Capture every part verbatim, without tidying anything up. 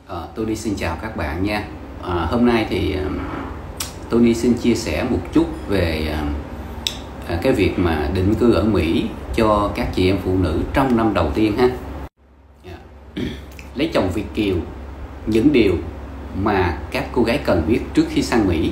Ờ, Tony xin chào các bạn nha. À, hôm nay thì uh, Tony xin chia sẻ một chút về uh, cái việc mà định cư ở Mỹ cho các chị em phụ nữ trong năm đầu tiên ha. Yeah. Lấy chồng Việt kiều, những điều mà các cô gái cần biết trước khi sang Mỹ.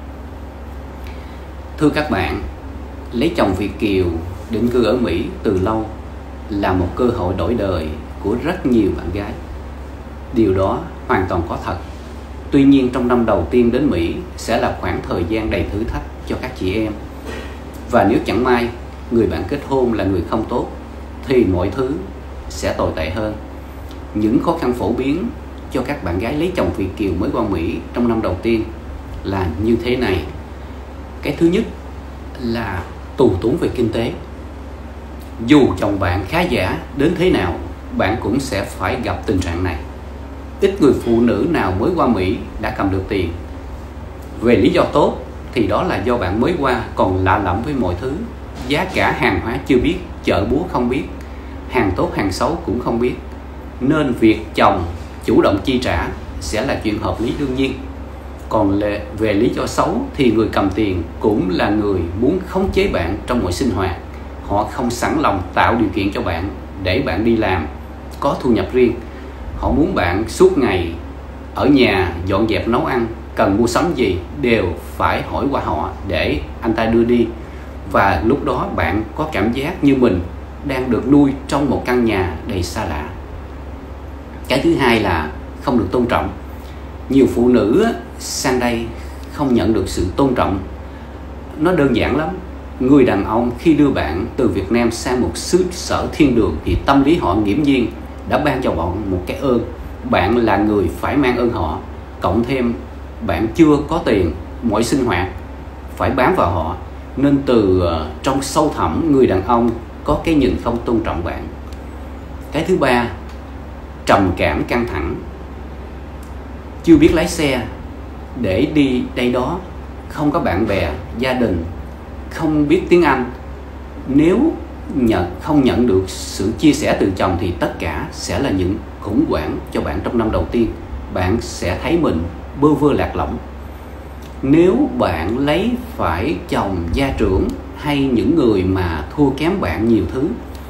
Thưa các bạn, lấy chồng Việt kiều, định cư ở Mỹ từ lâu là một cơ hội đổi đời của rất nhiều bạn gái. Điều đó hoàn toàn có thật. Tuy nhiên trong năm đầu tiên đến Mỹ sẽ là khoảng thời gian đầy thử thách cho các chị em. Và nếu chẳng may người bạn kết hôn là người không tốt thì mọi thứ sẽ tồi tệ hơn. Những khó khăn phổ biến cho các bạn gái lấy chồng Việt kiều mới qua Mỹ trong năm đầu tiên là như thế này. Cái thứ nhất là tù túng về kinh tế. Dù chồng bạn khá giả đến thế nào, bạn cũng sẽ phải gặp tình trạng này. Ít người phụ nữ nào mới qua Mỹ đã cầm được tiền. Về lý do tốt thì đó là do bạn mới qua còn lạ lẫm với mọi thứ. Giá cả hàng hóa chưa biết, chợ búa không biết, hàng tốt hàng xấu cũng không biết. Nên việc chồng chủ động chi trả sẽ là chuyện hợp lý đương nhiên. Còn về lý do xấu thì người cầm tiền cũng là người muốn khống chế bạn trong mọi sinh hoạt. Họ không sẵn lòng tạo điều kiện cho bạn để bạn đi làm, có thu nhập riêng. Họ muốn bạn suốt ngày ở nhà dọn dẹp nấu ăn, cần mua sắm gì đều phải hỏi qua họ để anh ta đưa đi. Và lúc đó bạn có cảm giác như mình đang được nuôi trong một căn nhà đầy xa lạ. Cái thứ hai là không được tôn trọng. Nhiều phụ nữ sang đây không nhận được sự tôn trọng. Nó đơn giản lắm. Người đàn ông khi đưa bạn từ Việt Nam sang một xứ sở thiên đường thì tâm lý họ nghiễm nhiên đã ban cho bọn một cái ơn. Bạn là người phải mang ơn họ. Cộng thêm bạn chưa có tiền, mọi sinh hoạt phải bám vào họ. Nên từ uh, trong sâu thẳm người đàn ông có cái nhìn không tôn trọng bạn. Cái thứ ba, trầm cảm căng thẳng. Chưa biết lái xe để đi đây đó, không có bạn bè, gia đình, không biết tiếng Anh. Nếu nhận, không nhận được sự chia sẻ từ chồng thì tất cả sẽ là những khủng hoảng cho bạn trong năm đầu tiên. Bạn sẽ thấy mình bơ vơ lạc lõng. Nếu bạn lấy phải chồng gia trưởng hay những người mà thua kém bạn nhiều thứ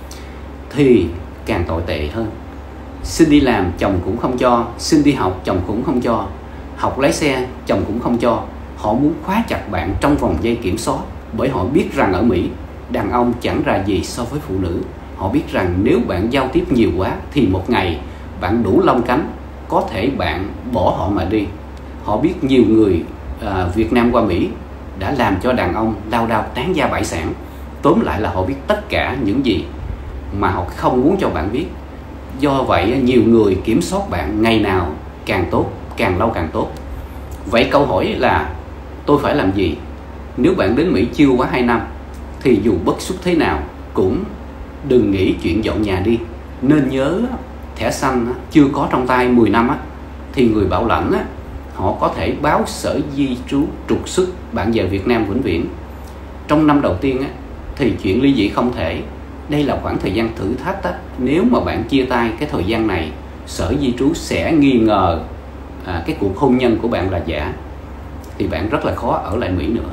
thì càng tồi tệ hơn. Xin đi làm chồng cũng không cho, xin đi học chồng cũng không cho, học lái xe chồng cũng không cho. Họ muốn khóa chặt bạn trong vòng dây kiểm soát, bởi họ biết rằng ở Mỹ đàn ông chẳng ra gì so với phụ nữ. Họ biết rằng nếu bạn giao tiếp nhiều quá thì một ngày bạn đủ lông cánh, có thể bạn bỏ họ mà đi. Họ biết nhiều người à, Việt Nam qua Mỹ đã làm cho đàn ông lao đao tán gia bại sản. Tóm lại là họ biết tất cả những gì mà họ không muốn cho bạn biết. Do vậy nhiều người kiểm soát bạn ngày nào càng tốt, càng lâu càng tốt. Vậy câu hỏi là tôi phải làm gì? Nếu bạn đến Mỹ chưa quá hai năm thì dù bất xuất thế nào cũng đừng nghĩ chuyện dọn nhà đi. Nên nhớ thẻ xanh chưa có trong tay mười năm á, thì người bảo lãnh á, họ có thể báo sở di trú trục xuất bạn về Việt Nam vĩnh viễn. Trong năm đầu tiên á, thì chuyện ly dị không thể. Đây là khoảng thời gian thử thách á. Nếu mà bạn chia tay cái thời gian này, sở di trú sẽ nghi ngờ à, cái cuộc hôn nhân của bạn là giả, thì bạn rất là khó ở lại Mỹ nữa.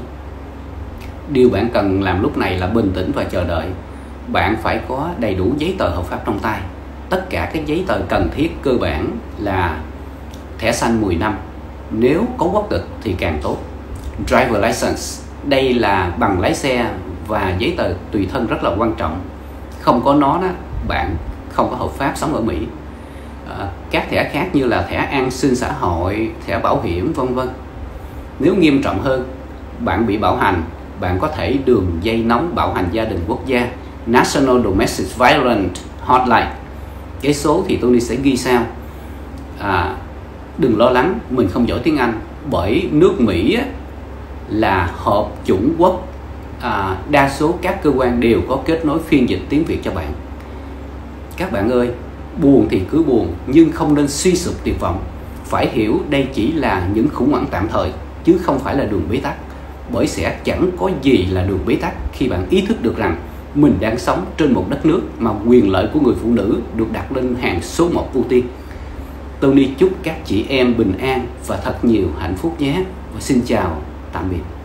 Điều bạn cần làm lúc này là bình tĩnh và chờ đợi. Bạn phải có đầy đủ giấy tờ hợp pháp trong tay. Tất cả các giấy tờ cần thiết cơ bản là thẻ xanh mười năm. Nếu có quốc tịch thì càng tốt. Driver license, đây là bằng lái xe và giấy tờ tùy thân rất là quan trọng. Không có nó đó, bạn không có hợp pháp sống ở Mỹ. À, các thẻ khác như là thẻ an sinh xã hội, thẻ bảo hiểm vân vân. Nếu nghiêm trọng hơn, bạn bị bạo hành, bạn có thể đường dây nóng bạo hành gia đình quốc gia National Domestic Violence Hotline. Cái số thì Tony sẽ ghi sau. À, đừng lo lắng mình không giỏi tiếng Anh, bởi nước Mỹ á, là hợp chủng quốc. À, đa số các cơ quan đều có kết nối phiên dịch tiếng Việt cho bạn. Các bạn ơi, buồn thì cứ buồn, nhưng không nên suy sụp tuyệt vọng. Phải hiểu đây chỉ là những khủng hoảng tạm thời, chứ không phải là đường bế tắc. Bởi sẽ chẳng có gì là đường bế tắc khi bạn ý thức được rằng mình đang sống trên một đất nước mà quyền lợi của người phụ nữ được đặt lên hàng số một ưu tiên. Tony chúc các chị em bình an và thật nhiều hạnh phúc nhé. Và xin chào, tạm biệt.